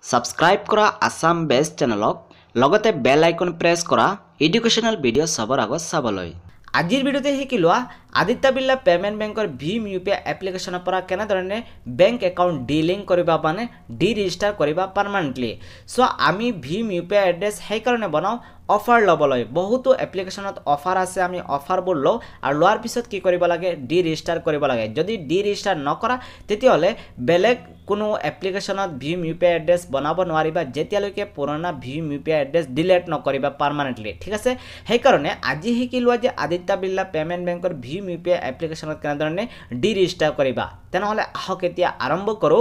subscribe কৰা Assam best চেনেলক লগতে বেল icon press কৰা এডুকেশ্যনাল ভিডিঅ' চাবৰ আগত চাবলৈ আজিৰ ভিডিঅ'তে শিকি লোৱা আদিত্য বিৰলা পেমেন্ট বেংকৰ ভীম ইউপিআই এপ্লিকেশনৰ পৰা কেনেধৰণে বেংক একাউণ্ট ডিলিংক কৰিবা মানে ডি ৰেজিষ্টাৰ কৰিবা পাৰ্মানেন্টলি সো আমি ভীম ইউপিআই এড্ৰেছ সেই কাৰণে বনাও অফাৰ লবলৈ বহুতো এপ্লিকেশনত অফাৰ আছে আমি অফাৰবোৰ লও আৰু লোৱাৰ পিছত কি কৰিব লাগে ডি ৰেজিষ্টাৰ কৰিব লাগে যদি ডি ৰেজিষ্টাৰ নকৰা তেতিয়াহলে বেলেগ কোনো এপ্লিকেশনত ভীম ইউপিআই এড্ৰেছ বনাব নোৱাৰিবা যেতিয়ালৈকে পুৰণা ভীম ইউপিআই এড্ৰেছ ডিলিট নকৰিবা পাৰ্মানেন্টলি ঠিক আছে সেই কাৰণে আজি শিকি লোৱা যে আদিত্য বিৰলা পেমেন্ট বেংকৰ ভীম ইউপিআই এপ্লিকেশনত কেনেধৰণে ডি ৰেজিষ্টাৰ কৰিবা তেনেহলে আহক এতিয়া আৰম্ভ কৰো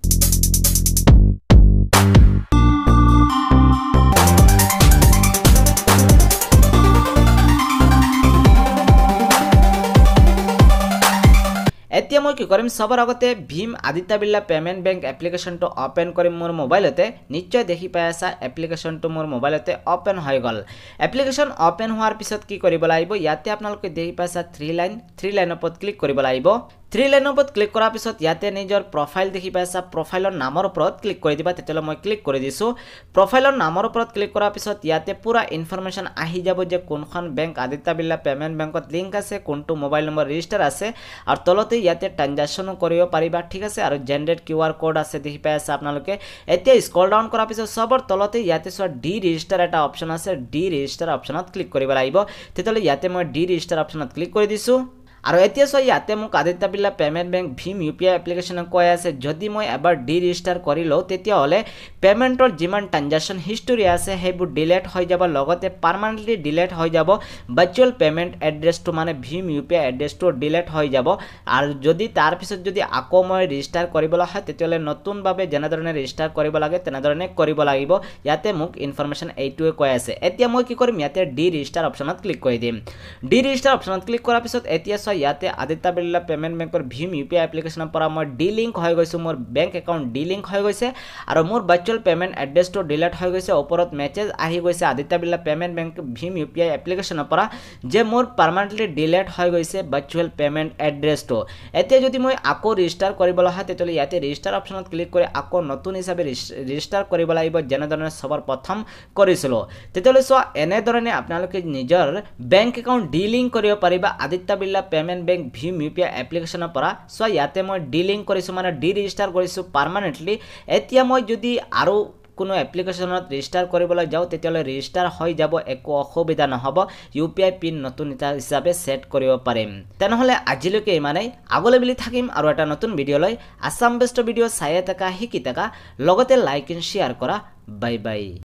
এতিয়া মই কি কৰিম সবৰ আগতে ভীম আদিত্য বিৰলা পেমেন্ট বেংক এপ্লিকেশনটো ওপেন কৰিম মোৰ মোবাইলতে নিশ্চয় দেখি পাই আছা এপ্লিকেশনটো মোৰ মোবাইলতে ওপেন হৈ গল এপ্লিকেশন ওপেন হোৱাৰ পিছত কি কৰিব লাগিব ইয়াতে আপোনালোকে দেখি পাইছা 3 লাইন ওপৰত ক্লিক কৰিব লাগিব 3 লাইনৰ ওপৰত ক্লিক কৰাৰ পিছত ইয়াতে নিজৰ প্ৰফাইল দেখি পাইছা প্ৰফাইলৰ নামৰ ওপৰত ক্লিক কৰি দিবা তেতিয়ালে মই ক্লিক কৰি দিছো প্ৰফাইলৰ নামৰ ওপৰত ক্লিক কৰাৰ পিছত ইয়াতে পুৰা ইনফৰমেশন আহি যাব যে কোনখন বেংক আদিত্য বিৰলা পেমেন্ট বেংকত লিংক আছে কোনটো মোবাইল নম্বৰ ৰেজিষ্টাৰ আছে আৰু তলতে ইয়াতে ট্ৰানজাকশন কৰিব পাৰিবা ঠিক আছে আৰু জেনাৰেট কিউআৰ কোড আছে দেখি পাইছা আপোনালোকে এতিয়া স্ক্ৰল ডাউন কৰাৰ পিছত সবৰ তলতে ইয়াতে সব ডি ৰেজিষ্টাৰ এটা অপচন আছে ডি ৰেজিষ্টাৰ অপচনত ক্লিক কৰিব লাগিব তেতিয়ালে ইয়াতে মই ডি ৰেজিষ্টাৰ অপচনত ক্লিক কৰি দিছো আৰু এতিয়া সো ইয়াতে মোক আদিত্য বিৰলা পেমেন্ট বেংক ভীম ইউপিআই এপ্লিকেশন কৈ আছে যদি মই এবাৰ ডি ৰেজিষ্টাৰ কৰি লও তেতিয়া হলে পেমেন্টৰ যিমান ট্ৰানজাকশন হিষ্টৰী আছে হেবোৰ ডিলিট হৈ যাব লগতে পাৰ্মানেন্টলি ডিলিট হৈ যাব ভাৰ্চুৱেল পেমেন্ট এড্ৰেছটো মানে ভীম ইউপিআই এড্ৰেছটো ডিলিট হৈ যাব আৰু যদি তাৰ পিছত যদি আকৌ মই ৰেজিষ্টাৰ কৰিবলৈ হয় তেতিয়ালে নতুন ভাবে জেনেধৰণে ৰেজিষ্টাৰ কৰিব লাগে তেনেধৰণে কৰিব লাগিব ইয়াতে মোক ইনফৰমেশন এইটোৱে কৈ আছে এতিয়া মই কি কৰিম ইয়াতে ডি ৰেজিষ্টাৰ অপচনত ক্লিক কৰি দিম ডি ৰেজিষ্টাৰ অপচনত ক্লিক কৰাৰ পিছত এতিয়া ইয়াতে আদিত্য বিৰলা পেমেন্ট বেংকৰ ভীম ইউপিআই এপ্লিকেশনৰ পৰা মই ডিলিংক হৈ গৈছো মোৰ বেংক একাউণ্ট ডিলিংক হৈ গৈছে আৰু মোৰ ভাৰ্চুৱেল পেমেন্ট এড্ৰেছটো ডিলিট হৈ গৈছে ওপৰত মেছেজ আহি গৈছে আদিত্য বিৰলা পেমেন্ট বেংক ভীম ইউপিআই এপ্লিকেশনৰ পৰা যে মোৰ পাৰ্মানেন্টলি ডিলিট হৈ গৈছে ভাৰ্চুৱেল পেমেন্ট এড্ৰেছটো এতিয়া যদি মই আকৌ ৰেজিষ্টাৰ কৰিবলৈ হয় তেতিয়ালে ইয়াতে ৰেজিষ্টাৰ অপচনত ক্লিক কৰি আকৌ নতুন হিচাপে ৰেজিষ্টাৰ কৰিব লাগিব যেনেধৰণে সবৰ প্ৰথম কৰিছিলো তেতিয়ালে সো এনেধৰণে আপোনালোকে নিজৰ বেংক একাউণ্ট ডিলিংক কৰিব পাৰিবা আদিত্য বিৰলা পেমেন্ট বেংক ভীম ইউপিআই এপ্লিকেশনৰ পৰা সো ইয়াতে মই ডিলিংক কৰিছো মানে ডি ৰেজিষ্টাৰ কৰিছো পাৰ্মানেন্টলি এতিয়া মই যদি আৰু কোনো এপ্লিকেশনত ৰেজিষ্টাৰ কৰিবলৈ যাও তেতিয়ালে ৰেজিষ্টাৰ হৈ যাব একো অসুবিধা নহব ইউপিআই পিন নতুন হিচাপে সেট কৰিব পাৰিম তেনেহলে আজিলৈকে ইমানেই আগলৈ মিলি থাকিম আৰু এটা নতুন ভিডিঅ লৈ আসাম বেষ্ট ভিডিঅ চাই থাকা শিকি থাকা লগতে লাইক এণ্ড শেয়াৰ কৰা বাই বাই